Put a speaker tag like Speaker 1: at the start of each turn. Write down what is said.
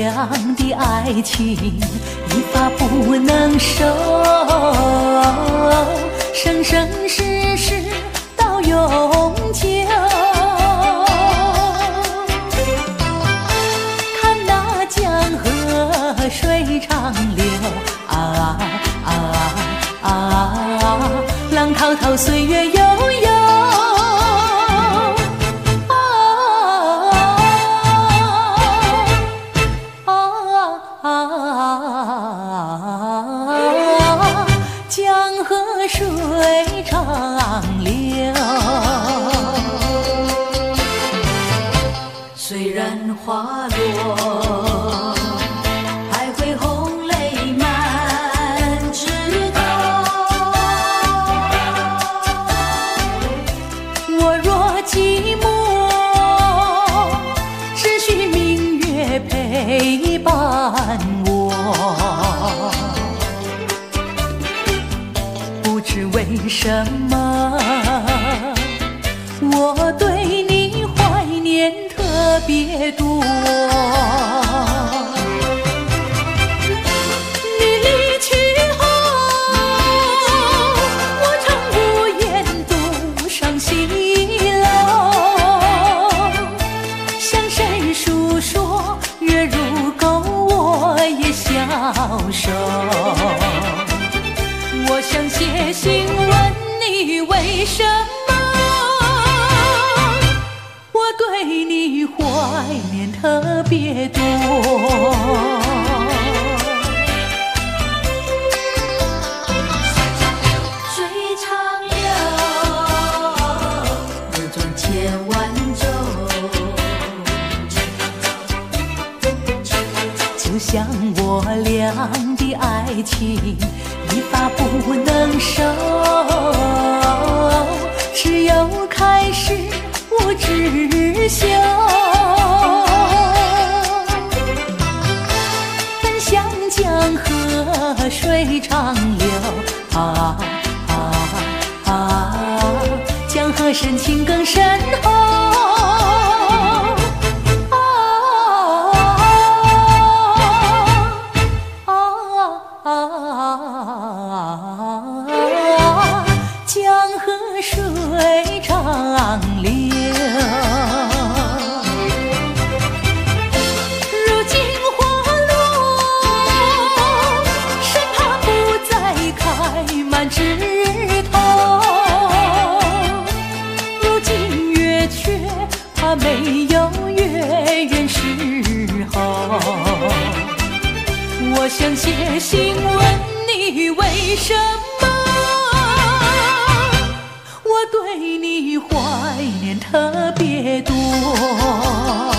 Speaker 1: 良的爱情一发不能收，生生世世到永久。看那江河水长流，啊啊啊，浪滔滔岁月悠悠。江河水长流，虽然花落，还会红泪满枝头。我若寂寞，只需明月陪伴我。不知为什么，我对你怀念特别多。你离去后，我常无言独上西楼。向谁诉说？月如钩，我也消瘦。我想写信问你为什么，我对你怀念特别多。水长流，流转千万洲，就像我俩的爱情一发不能收，只有开始无止休。但像江河水长流，啊啊啊，江河深情更深厚。江河水长流，如今花落，生怕不再开满枝头。如今月缺，怕没有月圆时候。我想写信问你为什么，我对你怀念特别多。